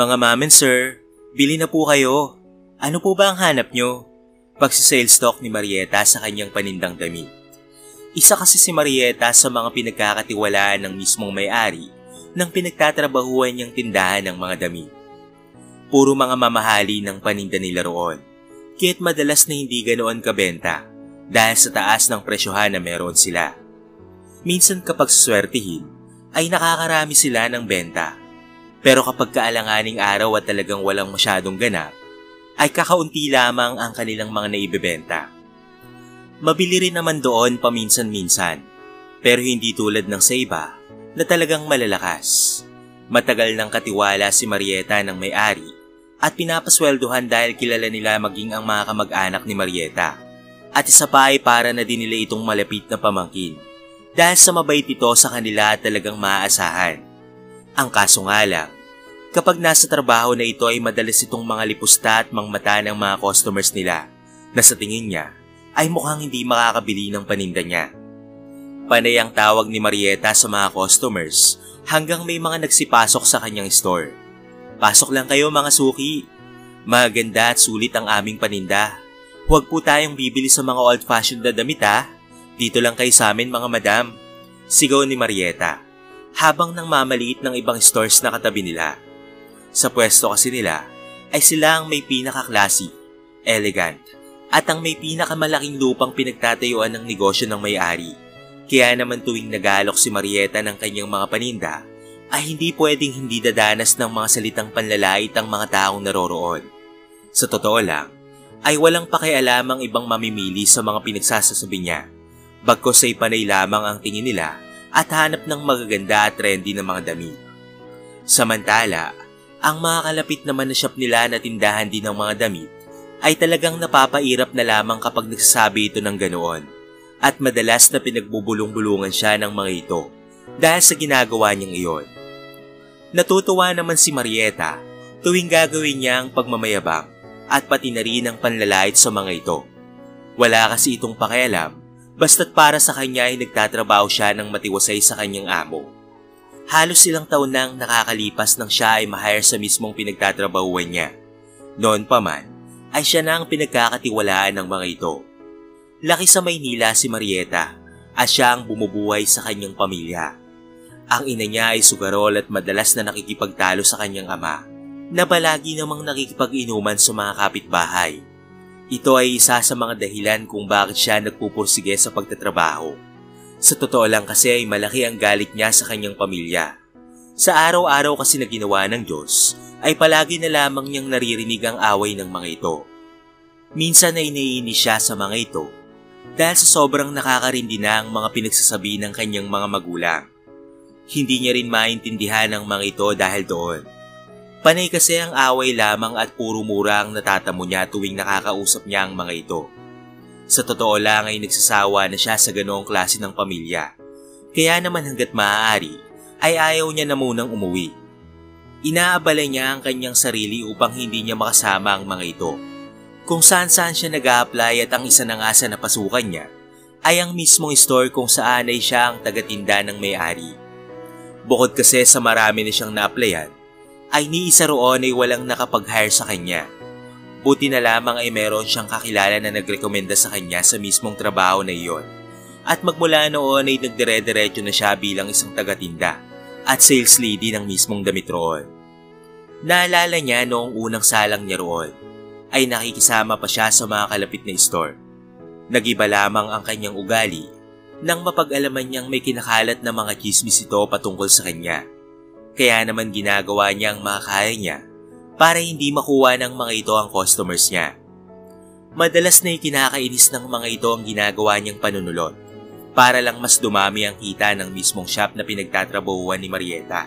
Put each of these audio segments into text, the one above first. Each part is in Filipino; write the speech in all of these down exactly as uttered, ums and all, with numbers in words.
Mga ma'am and sir, bili na po kayo. Ano po ba ang hanap nyo? Pagsisales talk ni Marieta sa kanyang panindang damit. Isa kasi si Marieta sa mga pinagkakatiwalaan ng mismong may-ari ng pinagtatrabahuan niyang tindahan ng mga damit. Puro mga mamahali ng paninda nila roon, kaya't madalas na hindi ganoon kabenta dahil sa taas ng presyohan na meron sila. Minsan kapag suswertihin, ay nakakarami sila ng benta. Pero kapag kaalanganing araw at talagang walang masyadong ganap, ay kakaunti lamang ang kanilang mga naibebenta. Mabili rin naman doon paminsan-minsan, pero hindi tulad ng sa iba na talagang malalakas. Matagal nang katiwala si Marieta ng may-ari at pinapasweldohan dahil kilala nila maging ang mga kamag-anak ni Marieta. At isa pa ay para na din nila itong malapit na pamangkin dahil sa mabait ito sa kanila at talagang maaasahan. Ang kaso nga lang, kapag nasa trabaho na ito ay madalas itong mga lipusta at mangmata ng mga customers nila na sa tingin niya ay mukhang hindi makakabili ng paninda niya. Panay ang tawag ni Marieta sa mga customers hanggang may mga nagsipasok sa kanyang store. Pasok lang kayo mga suki. Maganda at sulit ang aming paninda. Huwag po tayong bibili sa mga old-fashioned na damit ha. Dito lang kayo sa amin mga madam. Sigaw ni Marieta habang nang mamaliit ng ibang stores na katabi nila. Sa pwesto kasi nila ay sila ang may pinaka-classy, elegant, at ang may pinakamalaking lupang pinagtatayuan ng negosyo ng may-ari. Kaya naman tuwing nag-aalok si Marieta ng kanyang mga paninda, ay hindi pwedeng hindi dadanas ng mga salitang panlalait ang mga taong naroroon. Sa totoo lang, ay walang pakialamang ibang mamimili sa mga pinagsasasabi niya, bagkus ay panay lamang ang tingin nila at hanap ng magaganda at trendy na mga damit. Samantala, ang mga kalapit naman na shop nila na tindahan din ng mga damit ay talagang napapairap na lamang kapag nagsasabi ito ng ganoon at madalas na pinagbubulong-bulungan siya ng mga ito dahil sa ginagawa niyang iyon. Natutuwa naman si Marieta tuwing gagawin niya ang pagmamayabang at pati na rin ang panlalait sa mga ito. Wala kasi itong pakialam basta't para sa kanya ay nagtatrabaho siya ng matiwasay sa kanyang amo. Halos ilang taon nang nakakalipas nang siya ay ma-hire sa mismong pinagtatrabahuan niya. Noon pa man, ay siya na ang pinagkakatiwalaan ng mga ito. Laki sa Maynila si Marieta at siya ang bumubuhay sa kanyang pamilya. Ang ina niya ay sugarol at madalas na nakikipagtalo sa kanyang ama, na palagi namang nakikipag-inuman sa mga kapitbahay. Ito ay isa sa mga dahilan kung bakit siya nagpupursige sa pagtatrabaho. Sa totoo lang kasi ay malaki ang galit niya sa kanyang pamilya. Sa araw-araw kasi na ginawa ng Diyos, ay palagi na lamang niyang naririnig ang away ng mga ito. Minsan ay naiinis siya sa mga ito dahil sa sobrang nakakarindi na ang mga pinagsasabi ng kanyang mga magulang. Hindi niya rin maintindihan ang mga ito dahil doon. Panay kasi ang away lamang at puro mura ang natatamo niya tuwing nakakausap niya ang mga ito. Sa totoo lang ay nagsasawa na siya sa ganoong klase ng pamilya. Kaya naman hanggat maaari ay ayaw niya na munang umuwi. Inaabala niya ang kanyang sarili upang hindi niya makasama ang mga ito. Kung saan-saan siya nag-a-apply at ang isa na nga sa napasukan niya ay ang mismong store kung saan ay siya ang tagatinda ng may-ari. Bukod kasi sa marami na siyang na-applyan, ay ni isa roon ay walang nakapag-hire sa kanya. Buti na lamang ay meron siyang kakilala na nagrekomenda sa kanya sa mismong trabaho na iyon. At magmula noon ay nagdire-diretso na siya bilang isang tagatinda at sales lady ng mismong damit roon. Naalala niya noong unang salang niya roon ay nakikisama pa siya sa mga kalapit na store. Nagiba lamang ang kanyang ugali nang mapag-alaman niyang may kinakalat na mga chismis ito patungkol sa kanya. Kaya naman ginagawa niya ang makakaya niya para hindi makuha ng mga ito ang customers niya. Madalas na ikinakainis ng mga ito ang ginagawa niyang panunulot para lang mas dumami ang kita ng mismong shop na pinagtatrabahuan ni Marieta.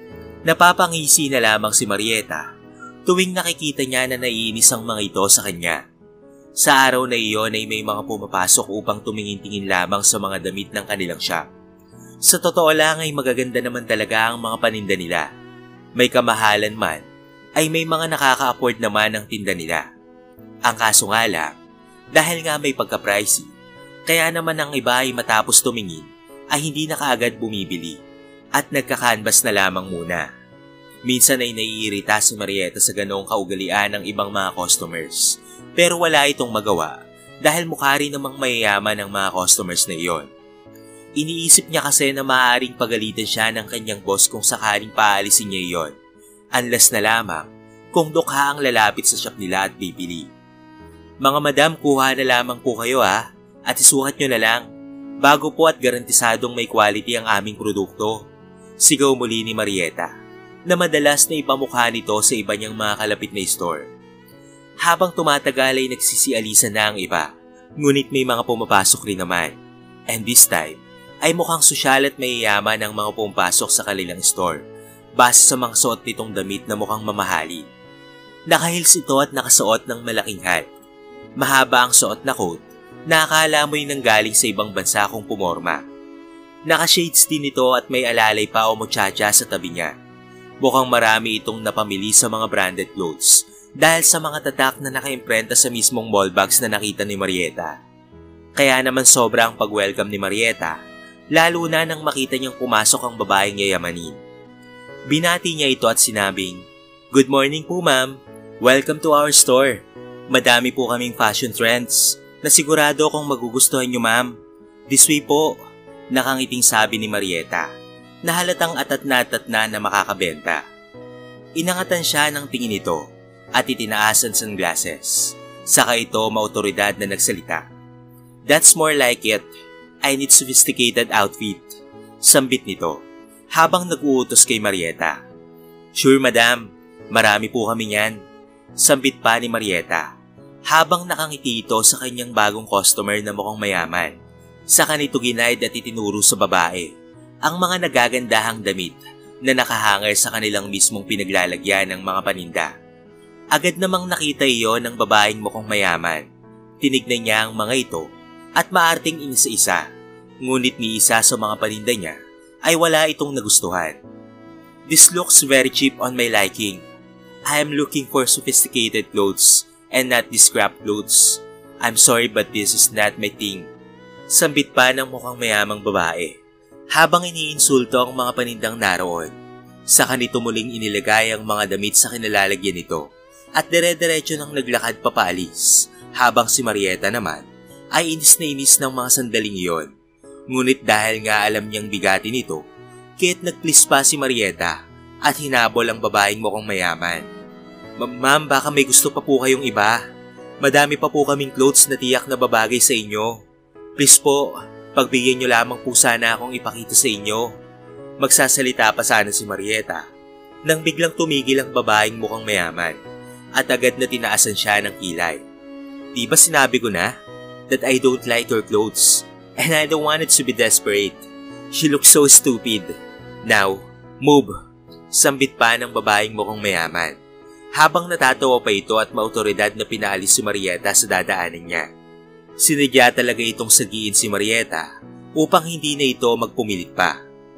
Napapangisi na lamang si Marieta tuwing nakikita niya na naiinis ang mga ito sa kanya. Sa araw na iyon ay may mga pumapasok upang tumingin-tingin lamang sa mga damit ng kanilang shop. Sa totoo lang ay magaganda naman talaga ang mga paninda nila. May kamahalan man, ay may mga nakaka-afford naman ang tinda nila. Ang kaso nga lang, dahil nga may pagka-pricey, kaya naman ang iba ay matapos tumingin ay hindi na kaagad bumibili at nagka-canvas na lamang muna. Minsan ay naiirita si Marieta sa ganoong kaugalian ng ibang mga customers. Pero wala itong magawa dahil mukha rin namang mayayaman ang mga customers na iyon. Iniisip niya kasi na maaaring pagalitan siya ng kanyang boss kung sakaling paalisin niya iyon. Unless na lamang kung dukha ang lalapit sa shop nila at bibili. Mga madam, kuha na lamang po kayo ha at isukat nyo na lang. Bago po at garantisadong may quality ang aming produkto. Sigaw muli ni Marieta na madalas na ipamukha nito sa iba niyang mga kalapit na store. Habang tumatagal ay nagsisialisa na ang iba, ngunit may mga pumapasok rin naman. And this time, ay mukhang sosyal at mayayaman ang mga pumapasok sa kanilang store, base sa mga suot nitong damit na mukhang mamahali. Nakahils ito at nakasuot ng malaking hat. Mahaba ang suot na coat, na akala mo'y nanggaling sa ibang bansa kung pumorma. Naka-shades din ito at may alalay pa o muchacha sa tabi niya. Mukhang marami itong napamili sa mga branded clothes dahil sa mga tatak na nakaimprenta sa mismong mall bags na nakita ni Marieta. Kaya naman sobrang pag-welcome ni Marieta, lalo na nang makita niyang pumasok ang babaeng yayamanin. Binati niya ito at sinabing, "Good morning po ma'am, welcome to our store. Madami po kaming fashion trends na sigurado akong magugustuhan niyo ma'am. This way po," nakangiting sabi ni Marieta, na halatang atat na atat na na makakabenta. Inangatan siya ng tingin nito at itinaasan sunglasses. Saka ito maotoridad na nagsalita. "That's more like it. I need sophisticated outfit," sambit nito habang nag-uutos kay Marieta. "Sure madam, marami po kami yan," sambit pa ni Marieta habang nakangiti ito sa kanyang bagong customer na mukhang mayaman. Saka nito ginaid at itinuro sa babae ang mga nagagandahang damit na nakahanger sa kanilang mismong pinaglalagyan ng mga paninda. Agad namang nakita iyon ng babaeng mukhang mayaman. Tinignan niya ang mga ito at maarting inisa-isa, ngunit ni isa sa mga paninda niya ay wala itong nagustuhan. "This looks very cheap on my liking. I am looking for sophisticated clothes and not these scrap clothes. I'm sorry but this is not my thing," sambit pa ng mukhang mayamang babae habang iniinsulto ang mga panindang naroon. Saka nito muling inilagay ang mga damit sa kinalalagyan nito at dire-diretso nang naglakad papaalis, habang si Marieta naman ay inis na inis ng mga sandaling iyon. Ngunit dahil nga alam niyang bigati nito, kaya't nagplis pa si Marieta at hinabol ang babaeng mukhang mayaman. "Ma'am, baka may gusto pa po kayong iba. Madami pa po kaming clothes na tiyak na babagay sa inyo. Please po, pagbigyan niyo lamang po sana akong ipakita sa inyo." Magsasalita pa sana si Marieta nang biglang tumigil ang babaeng mukhang mayaman at agad na tinaasan siya ng kilay. "Di ba sinabi ko na that I don't like your clothes and I don't want it to be desperate. She looks so stupid. Now, move," sambit pa ng babaeng mukhang mayaman habang natatawa pa ito at maotoridad na pinaalis si Marieta sa dadaanan niya. Sinadya talaga itong sagiin si Marieta upang hindi na ito magpumilit pa.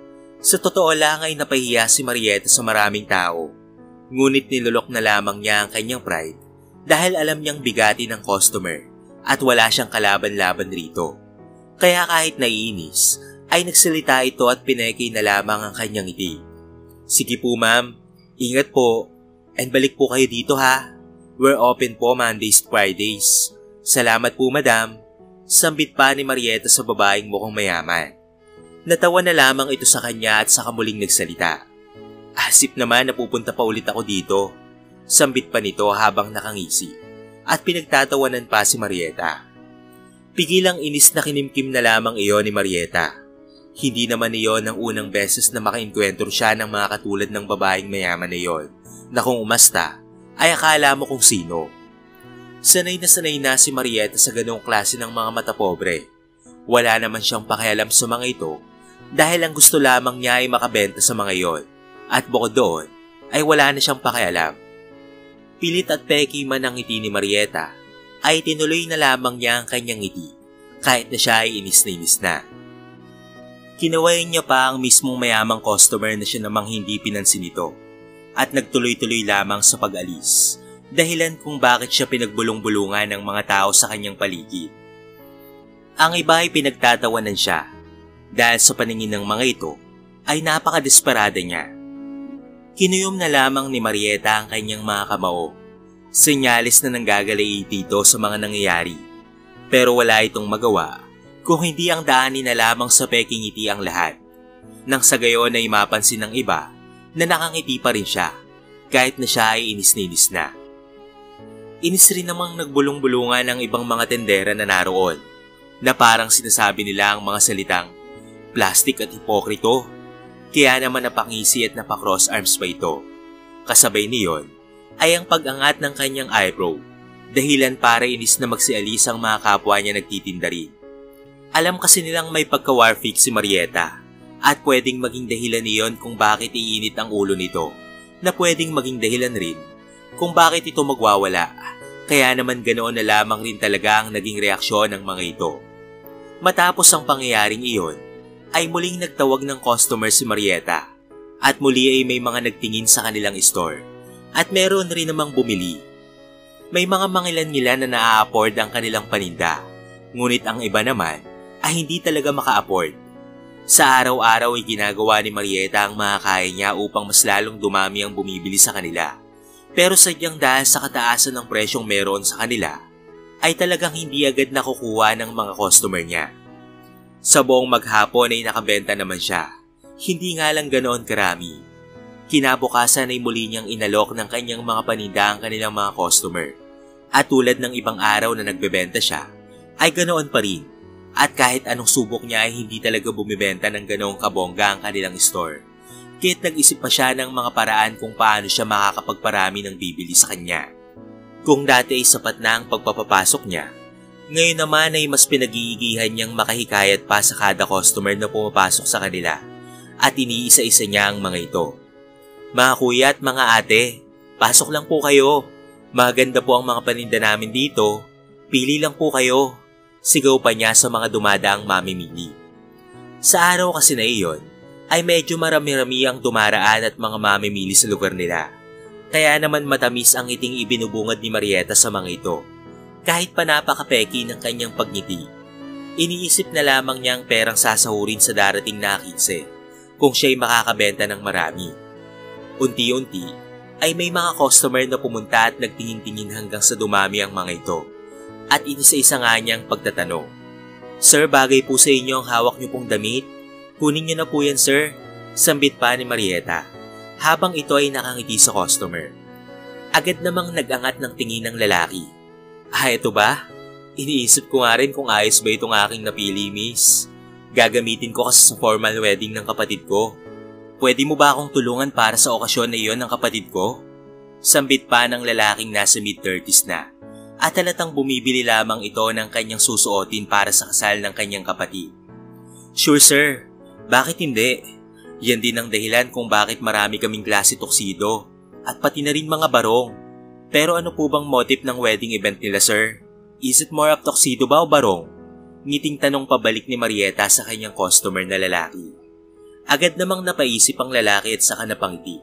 Sa totoo lang ay napahiya si Marieta sa maraming tao, ngunit nilulok na lamang niya ang kanyang pride dahil alam niyang bigati ng customer at wala siyang kalaban-laban rito. Kaya kahit naiinis, ay nagsalita ito at pineke na lamang ang kanyang ngiti. "Sige po ma'am, ingat po, and balik po kayo dito ha. We're open po Mondays to Fridays." "Salamat po madam," sambit pa ni Marieta sa babaeng mukhang mayaman. Natawa na lamang ito sa kanya at saka muling nagsalita. "Asip naman na pupunta pa ulit ako dito," sambit pa nito habang nakangisi at pinagtatawanan pa si Marieta. Pigilang inis na kinimkim na lamang iyon ni Marieta. Hindi naman iyon ang unang beses na makainkwentro siya ng mga katulad ng babaeng mayaman na iyon, na kung umasta ay akala mo kung sino. Sanay na sanay na si Marieta sa ganong klase ng mga mata pobre. Wala naman siyang pakialam sa mga ito dahil ang gusto lamang niya ay makabenta sa mga iyon, at bukod doon ay wala na siyang pakialam. Pilit at peki man ang ngiti ni Marieta, ay tinuloy na lamang niya ang kanyang ngiti kahit na siya ay inis na inis na. Kinawayan niya pa ang mismong mayamang customer na siya namang hindi pinansin ito at nagtuloy-tuloy lamang sa pag-alis, dahilan kung bakit siya pinagbulong-bulungan ng mga tao sa kanyang paligid. Ang iba ay pinagtatawanan siya dahil sa paningin ng mga ito ay napakadesperada niya. Kinuyom na lamang ni Marieta ang kanyang mga kamao. Senyales na nanggagalaiti ito sa mga nangyayari. Pero wala itong magawa kung hindi ang daanin na lamang sa peking ngiti ang lahat. Nang sa gayon ay mapansin ng iba na nakangiti pa rin siya kahit na siya ay inis na inis na. Inis rin namang nagbulong-bulungan ng ibang mga tendera na naroon na parang sinasabi nila ang mga salitang plastic at hipokrito. Kaya naman napangisi at napakross arms pa ito. Kasabay niyon ay ang pag-angat ng kanyang eyebrow, dahilan para inis na magsialis ang mga kapwa niya nagtitinda rin. Alam kasi nilang may pagka-warfix si Marieta at pwedeng maging dahilan niyon kung bakit iinit ang ulo nito, na pwedeng maging dahilan rin kung bakit ito magwawala. Kaya naman ganoon na lamang rin talaga ang naging reaksyon ng mga ito. Matapos ang pangyayaring iyon, ay muling nagtawag ng customer si Marieta at muli ay may mga nagtingin sa kanilang store at meron rin namang bumili. May mga mangilan-ngilan na naa-afford ang kanilang paninda, ngunit ang iba naman ay hindi talaga maka-afford. Sa araw-araw ay ginagawa ni Marieta ang mga kaya niya upang mas lalong dumami ang bumibili sa kanila. Pero sadyang dahil sa kataasan ng presyong meron sa kanila, ay talagang hindi agad nakukuha ng mga customer niya. Sa buong maghapon ay nakabenta naman siya. Hindi nga lang ganoon karami. Kinabukasan ay muli niyang inalok ng kanyang mga paninda ang kanilang mga customer. At tulad ng ibang araw na nagbebenta siya, ay ganoon pa rin. At kahit anong subok niya ay hindi talaga bumibenta ng ganoong kabongga ang kanilang store. Kaya't nag-isip pa siya ng mga paraan kung paano siya makakapagparami ng bibili sa kanya. Kung dati ay sapat na ang pagpapapasok niya, ngayon naman ay mas pinag-iigihan niyang makahikayat pa sa kada customer na pumapasok sa kanila at iniisa-isa niya ang mga ito. Mga kuya at mga ate, pasok lang po kayo. Maganda po ang mga paninda namin dito. Pili lang po kayo. Sigaw pa niya sa mga dumadaang mamimili. Sa araw kasi na iyon, ay medyo marami-rami ang dumaraan at mga mamimili sa lugar nila. Kaya naman matamis ang ngiting ibinubungad ni Marieta sa mga ito. Kahit pa napaka-peki ng kanyang pagngiti, iniisip na lamang niya ang perang sasahurin sa darating na kinse kung siya'y makakabenta ng marami. Unti-unti ay may mga customer na pumunta at nagtingin-tingin hanggang sa dumami ang mga ito at inisa-isa nga niyang pagtatanong. Sir, bagay po sa inyo ang hawak niyo pong damit? Kunin niyo na po yan, sir, sambit pa ni Marieta habang ito ay nakangiti sa customer. Agad namang nag-angat ng tingin ng lalaki. Ah, ito ba? Iniisip ko nga rin kung ayos ba itong aking napili, miss. Gagamitin ko kasi sa formal wedding ng kapatid ko. Pwede mo ba akong tulungan para sa okasyon na iyon ng kapatid ko? Sambit pa ng lalaking nasa mid-thirties na at halatang bumibili lamang ito ng kanyang susuotin para sa kasal ng kanyang kapatid. Sure sir, bakit hindi? Yan din ang dahilan kung bakit marami kaming klase tuxedo at pati na rin mga barong. Pero ano po bang motive ng wedding event nila, sir? Is it more of tuxedo ba o barong? Ngiting tanong pabalik ni Marieta sa kanyang customer na lalaki. Agad namang napaisip ang lalaki at saka napangiti.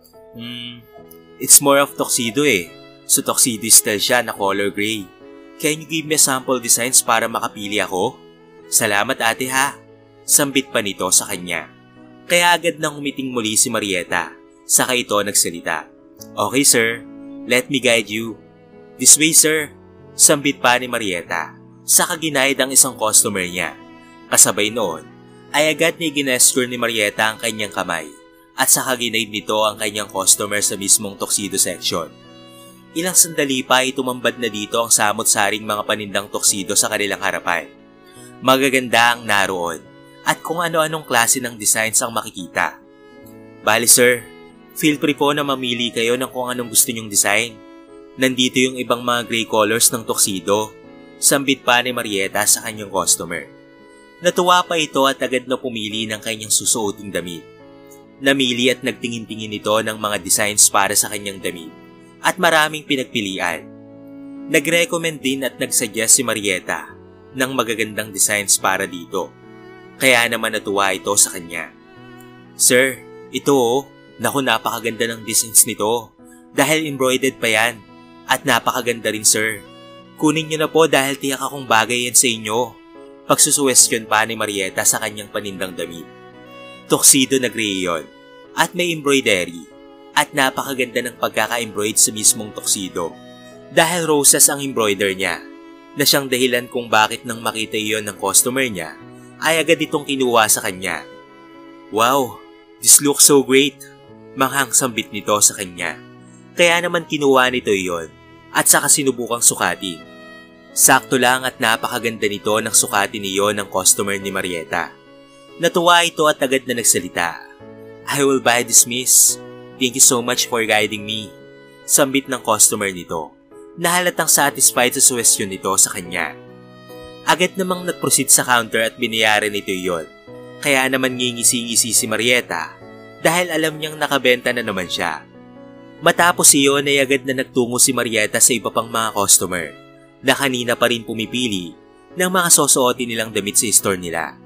Hmm, it's more of tuxedo eh. So tuxedo style siya na color gray. Can you give me sample designs para makapili ako? Salamat ate ha. Sambit pa nito sa kanya. Kaya agad nang umiting muli si Marieta. Saka ito nagsalita. Okay sir. Let me guide you. This way, sir. Sambit pa ni Marieta. Saka ginayad ang isang customer niya. Kasabay noon, ay agad ni ginesture ni Marieta ang kanyang kamay at saka ginaid nito ang kanyang customer sa mismong tuxedo section. Ilang sandali pa ay tumambad na dito ang samot-saring mga panindang tuxedo sa kanilang harapan. Magaganda ang naroon at kung ano-anong klase ng designs ang makikita. Bali sir, feel free po na mamili kayo ng kung anong gusto nyong design. Nandito yung ibang mga gray colors ng tuxedo. Sambit pa ni Marieta sa kanyang customer. Natuwa pa ito at agad na pumili ng kanyang susuoting damit. Namili at nagtingin-tingin ito ng mga designs para sa kanyang damit at maraming pinagpilian. Nag-recommend din at nagsuggest si Marieta ng magagandang designs para dito. Kaya naman natuwa ito sa kanya. Sir, ito oh. Naku, napakaganda ng designs nito. Dahil embroidered pa yan. At napakaganda rin sir. Kunin niyo na po dahil tiyak akong bagay yan sa inyo. Pagsusuwestiyon pa ni Marieta sa kanyang panindang damit. Tuxedo na gray yun. At may embroidery. at napakaganda ng pagkaka-embroid sa mismong tuxedo. Dahil roses ang embroider niya, na siyang dahilan kung bakit nang makita iyon ng customer niya, ay agad itong kinuha sa kanya. Wow, this looks so great! Manghang sambit nito sa kanya. Kaya naman kinuha nito iyon at saka sinubukang sukatin. Sakto lang at napakaganda nito ng sukatin niyon ng customer ni Marieta. Natuwa ito at agad na nagsalita. I will buy this, miss. Thank you so much for guiding me. Sambit ng customer nito. Nahalatang satisfied sa suwestyon nito sa kanya. Agad namang nag-proceed sa counter at binayaran nito iyon. Kaya naman ngingisi-ngisi si Marieta dahil alam niyang nakabenta na naman siya. Matapos iyon ay agad na nagtungo si Marieta sa iba pang mga customer na kanina pa rin pumipili ng mga susuotin nilang damit sa store nila.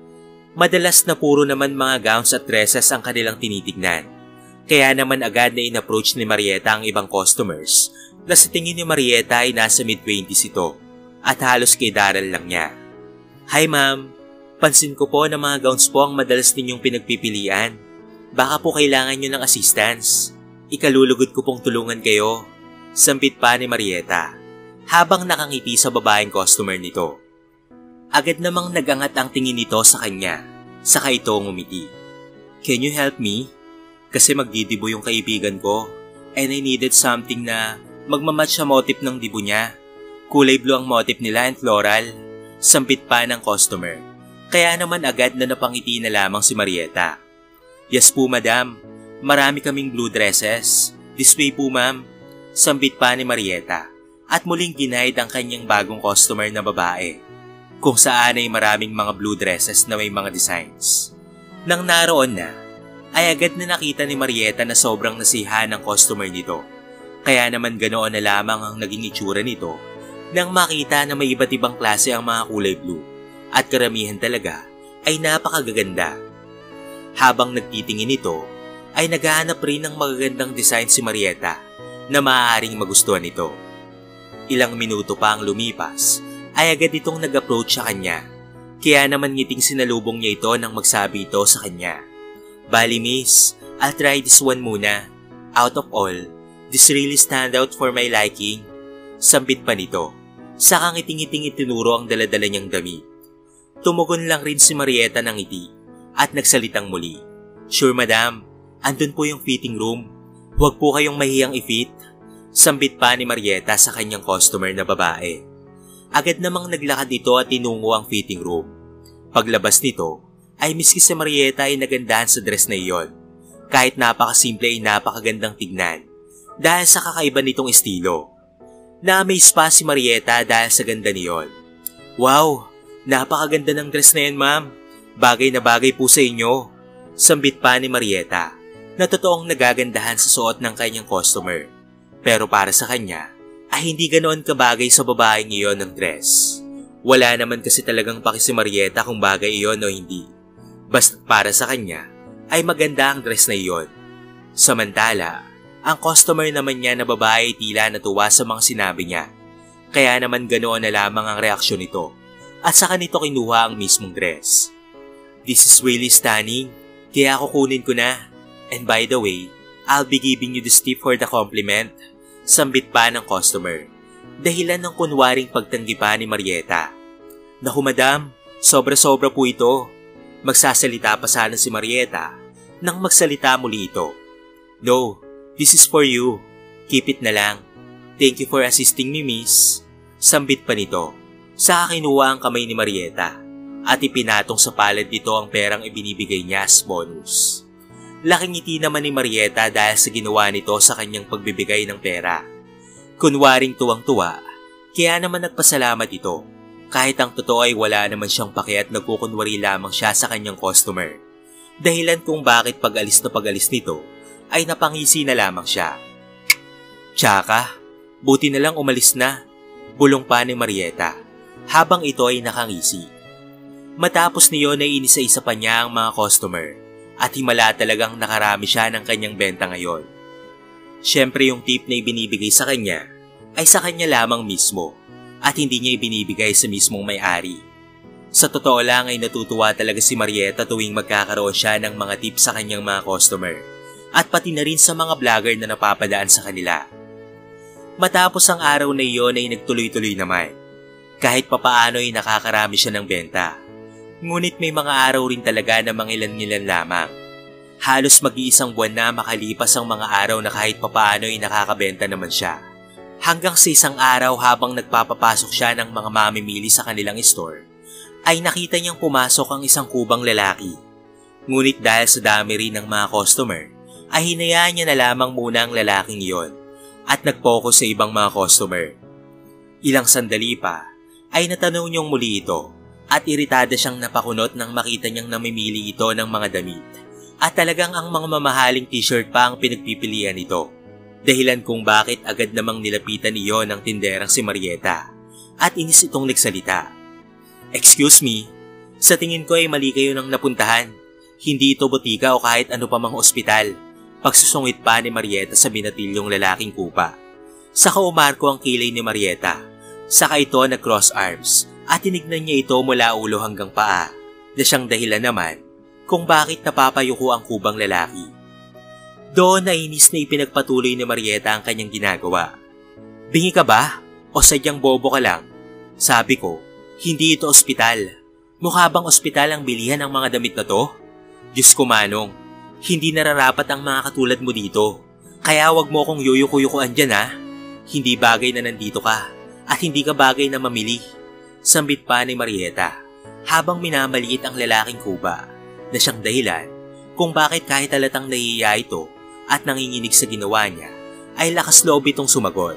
Madalas na puro naman mga gowns at dresses ang kanilang tinitignan. Kaya naman agad na in-approach ni Marieta ang ibang customers na sa tingin ni Marieta ay nasa mid-twenties ito at halos kay Daryl lang niya. Hi ma'am, pansin ko po na mga gowns po ang madalas ninyong pinagpipilian. Baka po kailangan nyo ng assistance. Ikalulugod ko pong tulungan kayo. Sampit pa ni Marieta habang nakangiti sa babaeng customer nito. Agad namang nagangat ang tingin nito sa kanya, saka ito ngumiti. Can you help me? Kasi magdidibo yung kaibigan ko and I needed something na magmamatch sa motif ng dibo niya. Kulay blue ang motif nila and floral. Sampit pa ng customer. Kaya naman agad na napangiti na lamang si Marieta. Yes po madam, marami kaming blue dresses. This way po ma'am. Sampit pa ni Marieta at muling ginaid ang kanyang bagong customer na babae. Kung saan ay maraming mga blue dresses na may mga designs. Nang naroon na, ay agad na nakita ni Marieta na sobrang nasiyahan ng customer nito. Kaya naman ganoon na lamang ang naging itsura nito nang makita na may iba't ibang klase ang mga kulay blue at karamihan talaga ay napakagaganda. Habang nagtitingin ito, ay naghahanap rin ng magagandang design si Marieta na maaaring magustuhan nito. Ilang minuto pa ang lumipas, ay agad itong nag-approach sa kanya. Kaya naman ngiting sinalubong niya ito nang magsabi ito sa kanya. Bali miss, I'll try this one muna. Out of all, this really stand out for my liking. Sambit pa nito. Saka ngiting-ngiting itinuro ang daladala niyang damit. Tumugon lang rin si Marieta ng ngiti at nagsalitang muli. Sure madam, andun po yung fitting room. Huwag po kayong mahiyang i-fit. Sambit pa ni Marieta sa kanyang customer na babae. Agad namang naglakad ito at tinungo ang fitting room. Paglabas nito, ay miski si Marieta ay nagandahan sa dress na iyon. Kahit napakasimple ay napakagandang tignan dahil sa kakaiba nitong estilo. Na-amaze pa si Marieta dahil sa ganda niyon. Wow, napakaganda ng dress na yan ma'am. Bagay na bagay po sa inyo. Sambit pa ni Marieta na totoong nagagandahan sa suot ng kanyang customer. Pero para sa kanya, ay hindi ganoon kabagay sa babaeng iyon ng dress. Wala naman kasi talagang paki si Marieta kung bagay iyon o hindi. Basta para sa kanya, ay maganda ang dress na iyon. Samantala, ang customer naman niya na babae tila natuwa sa mga sinabi niya. Kaya naman ganoon na lamang ang reaksyon nito. At saka nito kinuha ang mismong dress. This is really stunning, kaya kukunin ko na. And by the way, I'll be giving you this tip for the compliment. Sambit pa ng customer. Dahilan ng kunwaring pagtanggi pa ni Marieta. Naku madam, sobra-sobra po ito. Magsasalita pa sana si Marieta nang magsalita muli ito. No, this is for you. Keep it na lang. Thank you for assisting me miss. Sambit pa nito. Saka kinuha ang kamay ni Marieta at ipinatong sa palad nito ang perang ibinibigay niya as bonus. Laking ngiti naman ni Marieta dahil sa ginawa nito sa kanyang pagbibigay ng pera. Kunwaring tuwang-tuwa, kaya naman nagpasalamat ito. Kahit ang totoo ay wala naman siyang pake at nagkukunwari lamang siya sa kanyang customer. Dahilan kung bakit pag-alis na pag-alis nito ay napangisi na lamang siya. Tsaka, buti na lang umalis na, bulong pa ni Marieta habang ito ay nakangisi. Matapos niyon ay inisa-isa pa niya ang mga customer. At himala talagang nakarami siya ng kanyang benta ngayon. Siyempre yung tip na ibinibigay sa kanya ay sa kanya lamang mismo at hindi niya ibinibigay sa mismong may-ari. Sa totoo lang ay natutuwa talaga si Marieta tuwing magkakaroon siya ng mga tip sa kanyang mga customer at pati na rin sa mga vlogger na napapadaan sa kanila. Matapos ang araw na iyon ay nagtuloy-tuloy naman. Kahit papaano ay nakakarami siya ng benta. Ngunit may mga araw rin talaga na mangilan-ngilan lamang. Halos mag-iisang buwan na makalipas ang mga araw na kahit papaano ay nakakabenta naman siya. Hanggang sa isang araw habang nagpapapasok siya ng mga mamimili sa kanilang store, ay nakita niyang pumasok ang isang kubang lalaki. Ngunit dahil sa dami rin ng mga customer, ay hinayaan niya na lamang muna ang lalaking iyon at nag-focus sa ibang mga customer. Ilang sandali pa, ay natanong niyong muli ito at iritada siyang napakunot nang makita niyang namimili ito ng mga damit. At talagang ang mga mamahaling t-shirt pa ang pinagpipilian nito. Dahilan kung bakit agad namang nilapitan iyon ng tinderang si Marieta at inis itong nagsalita. "Excuse me, sa tingin ko ay mali kayo nang napuntahan. Hindi ito botika o kahit ano pa mang ospital." Pagsusungit pa ni Marieta sa binatilyong lalaking kupa. Saka umarko ang kilay ni Marieta. Saka ito nag-cross arms at tinignan niya ito mula ulo hanggang paa na siyang dahilan naman kung bakit napapayuko ang kubang lalaki. Doon nainis na ipinagpatuloy ni Marieta ang kanyang ginagawa. "Bingi ka ba? O sadyang bobo ka lang? Sabi ko, hindi ito ospital. Mukha bang ospital ang bilihan ng mga damit na to? Diyos ko manong, hindi nararapat ang mga katulad mo dito. Kaya wag mo kong yuyuko-yukuan dyan ha. Hindi bagay na nandito ka at hindi ka bagay na mamili." Sambit pa ni Marieta habang minamaliit ang lalaking kuba na siyang dahilan kung bakit kahit halatang nahihiya ito at nanginginig sa ginawa niya, ay lakas loob itong sumagot.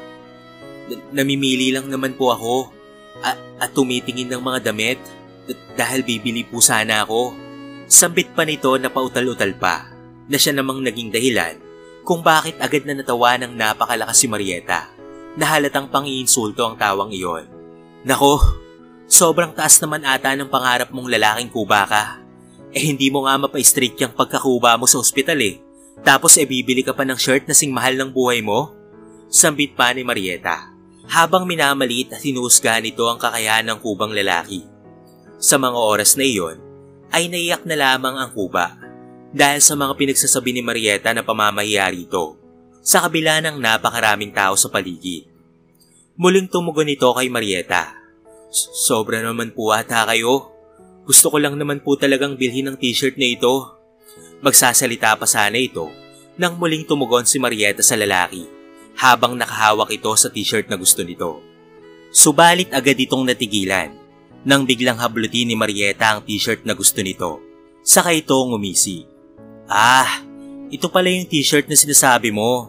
"Namimili lang naman po ako at, at tumitingin ng mga damit dahil bibili po sana ako." Sambit pa nito na pautal-utal pa na siya namang naging dahilan kung bakit agad na natawa ng napakalakas si Marieta na halatang pang-iinsulto ang tawang iyon. "Nako, sobrang taas naman ata ng pangarap mong lalaking kuba ka. Eh hindi mo nga mapa-strict yung pagkakuba mo sa ospital eh. Tapos e eh, bibili ka pa ng shirt na sing mahal ng buhay mo?" Sambit pa ni Marieta habang minamaliit at hinuhusgahan nito ang kakayahan ng kubang lalaki. Sa mga oras na iyon ay naiyak na lamang ang kuba dahil sa mga pinagsasabi ni Marieta na pamamahiya rito sa kabila ng napakaraming tao sa paligid. Muling tumugon ito kay Marieta. "Sobra naman po ata kayo. Gusto ko lang naman po talagang bilhin ng t-shirt na ito." Magsasalita pa sana ito nang muling tumugon si Marieta sa lalaki habang nakahawak ito sa t-shirt na gusto nito. Subalit agad itong natigilan nang biglang hablutin ni Marieta ang t-shirt na gusto nito. Saka ito ngumisi. "Ah, ito pala yung t-shirt na sinasabi mo.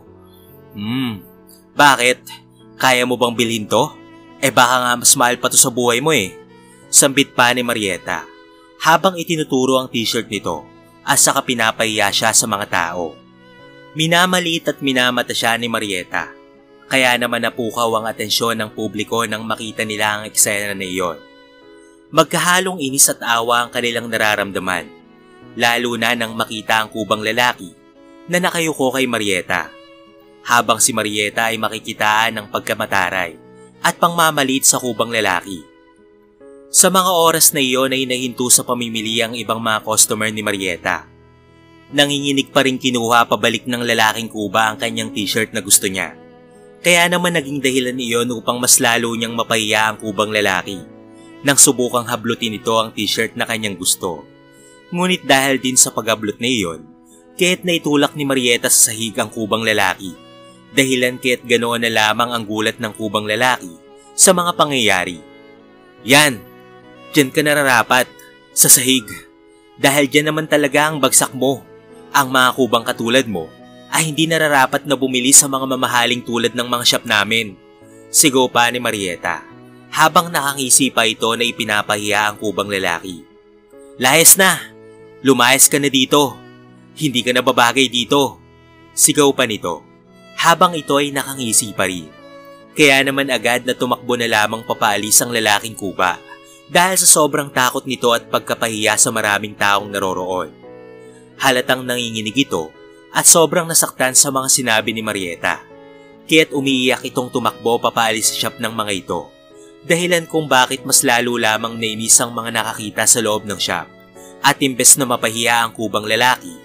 Hmm, bakit? Kaya mo bang bilhin to? Eh baka nga mas mahal pa to sa buhay mo eh." Sambit pa ni Marieta habang itinuturo ang t-shirt nito at saka pinapahiya siya sa mga tao. Minamaliit at minamata siya ni Marieta, kaya naman napukaw ang atensyon ng publiko nang makita nila ang eksena na iyon. Magkahalong inis at awa ang kanilang nararamdaman, lalo na nang makita ang kubang lalaki na nakayuko kay Marieta, habang si Marieta ay makikitaan ng pagkamataray at pangmamalit sa kubang lalaki. Sa mga oras na iyon ay nahinto sa pamimili ang ibang mga customer ni Marieta. Nanginginig pa rin kinuha pabalik ng lalaking kuba ang kanyang t-shirt na gusto niya. Kaya naman naging dahilan iyon upang mas lalo niyang mapahiya ang kubang lalaki nang subukang hablutin ito ang t-shirt na kanyang gusto. Ngunit dahil din sa paghablot na iyon, kaya't naitulak ni Marieta sa sahig ang kubang lalaki. Dahilan kaya't ganoon na lamang ang gulat ng kubang lalaki sa mga pangyayari. "Yan! Diyan ka nararapat, sa sahig. Dahil diyan naman talaga ang bagsak mo. Ang mga kubang katulad mo ay hindi nararapat na bumili sa mga mamahaling tulad ng mga shop namin." Sigaw pa ni Marieta habang nakangisi pa ito na ipinapahiya ang kubang lalaki. "Layas na! Lumayas ka na dito! Hindi ka nababagay dito!" Sigaw pa nito habang ito ay nakangisi pa rin. Kaya naman agad na tumakbo na lamang papaalis ang lalaking kuba dahil sa sobrang takot nito at pagkapahiya sa maraming taong naroroon. Halatang nanginginig ito at sobrang nasaktan sa mga sinabi ni Marieta. Kaya't umiiyak itong tumakbo papaalis sa shop ng mga ito. Dahilan kung bakit mas lalo lamang nainis ang mga nakakita sa loob ng shop. At imbes na mapahiya ang kubang lalaki,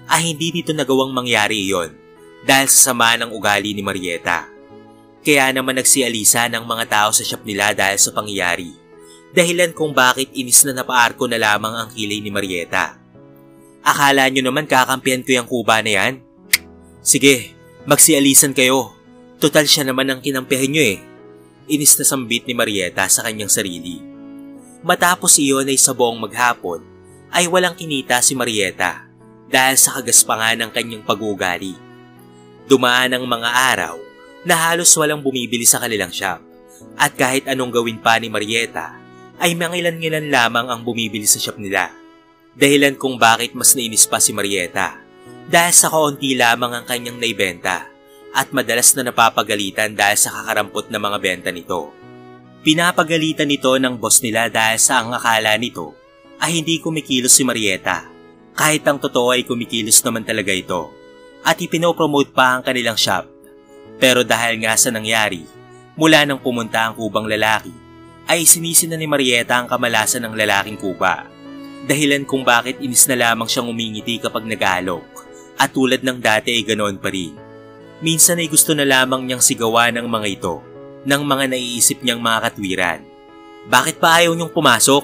ay hindi nito nagawang mangyari iyon dahil sa sama ng ugali ni Marieta. Kaya naman nagsialisa ng mga tao sa shop nila dahil sa pangyayari. Dahilan kung bakit inis na napaarko na lamang ang kilay ni Marieta. Akala nyo naman kakampihan ko yung kuba na yan? Sige, magsialisan kayo. Total siya naman ang kinampihan nyo eh. Inis na sambit ni Marieta sa kanyang sarili. Matapos iyon ay sa buong maghapon, ay walang kinita si Marieta dahil sa kagaspangan ng kanyang pag-uugali. Dumaan ang mga araw na halos walang bumibili sa kanilang shop at kahit anong gawin pa ni Marieta ay mangilan-ngilan lamang ang bumibili sa shop nila. Dahilan kung bakit mas nainis pa si Marieta dahil sa kaunti lamang ang kanyang naibenta at madalas na napapagalitan dahil sa kakarampot na mga benta nito. Pinapagalitan nito ng boss nila dahil sa ang akala nito ay hindi kumikilos si Marieta kahit ang totoo ay kumikilos naman talaga ito at ipinopromote pa ang kanilang shop. Pero dahil nga sa nangyari, mula nang pumunta ang kubang lalaki, ay sinisi na ni Marieta ang kamalasan ng lalaking kuba. Dahilan kung bakit inis na lamang siyang umingiti kapag nag-aalok at tulad ng dati ay ganoon pa rin. Minsan ay gusto na lamang niyang sigawan ng mga ito ng mga naiisip niyang mga katwiran. Bakit pa ayaw niyong pumasok?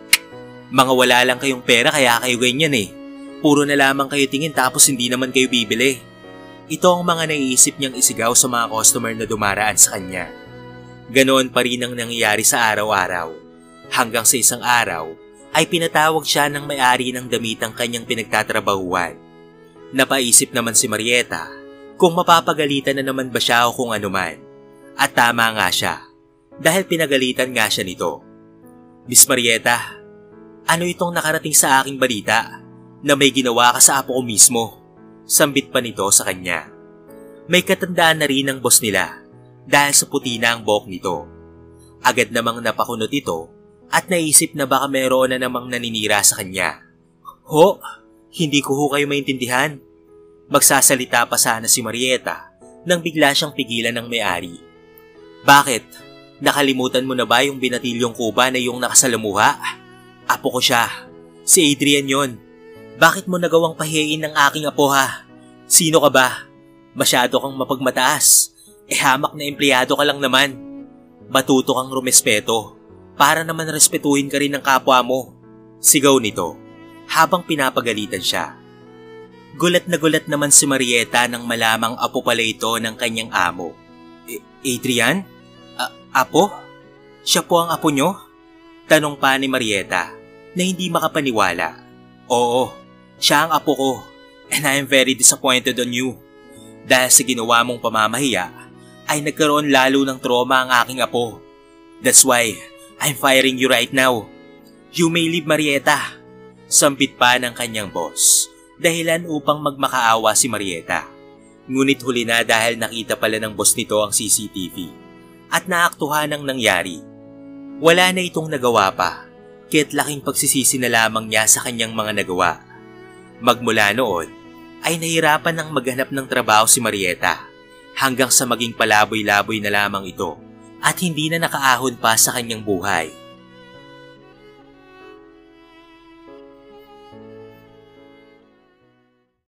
Mga wala lang kayong pera kaya kayo ganyan eh. Puro na lamang kayo tingin tapos hindi naman kayo bibili. Ito ang mga naiisip niyang isigaw sa mga customer na dumaraan sa kanya. Ganoon pa rin ang nangyayari sa araw-araw. Hanggang sa isang araw, ay pinatawag siya ng may-ari ng damitang kanyang pinagtatrabahuan. Napaisip naman si Marieta kung mapapagalitan na naman ba siya o kung anuman. At tama nga siya, dahil pinagalitan nga siya nito. Miss Marieta, ano itong nakarating sa aking balita na may ginawa ka sa apo ko mismo? Sambit pa nito sa kanya. May katandaan na rin ang boss nila dahil sa puti na ang buhok nito. Agad namang napakunot ito at naisip na baka meron na namang naninira sa kanya. Ho, hindi ko ho kayo maintindihan. Magsasalita pa sana si Marieta nang bigla siyang pigilan ng may-ari. Bakit? Nakalimutan mo na ba yung binatilyong kuba na yung nakasalamuha? Apo ko siya. Si Adrian yon. Bakit mo nagawang pahiyain ng aking apo ha? Sino ka ba? Masyado kang mapagmataas. Eh hamak na empleyado ka lang naman. Matuto kang rumespeto para naman respetuhin ka rin ng kapwa mo. Sigaw nito habang pinapagalitan siya. Gulat na gulat naman si Marieta nang malamang apo pala ito ng kanyang amo. E- Adrian? A- apo? Siya po ang apo nyo? Tanong pa ni Marieta na hindi makapaniwala. Oo, siya ang apo ko and I am very disappointed on you. Dahil sa ginawa mong pamamahiya ay nagkaroon lalo ng trauma ang aking apo. That's why I'm firing you right now. You may leave, Marieta. Sampit pa ng kanyang boss. Dahilan upang magmakaawa si Marieta. Ngunit huli na dahil nakita pala ng boss nito ang C C T V at naaktuhan ang nangyari. Wala na itong nagawa pa, kaya't laking pagsisisi na lamang niya sa kanyang mga nagawa. Magmula noon, ay nahirapan ng maghanap ng trabaho si Marieta hanggang sa maging palaboy-laboy na lamang ito at hindi na nakaahon pa sa kanyang buhay.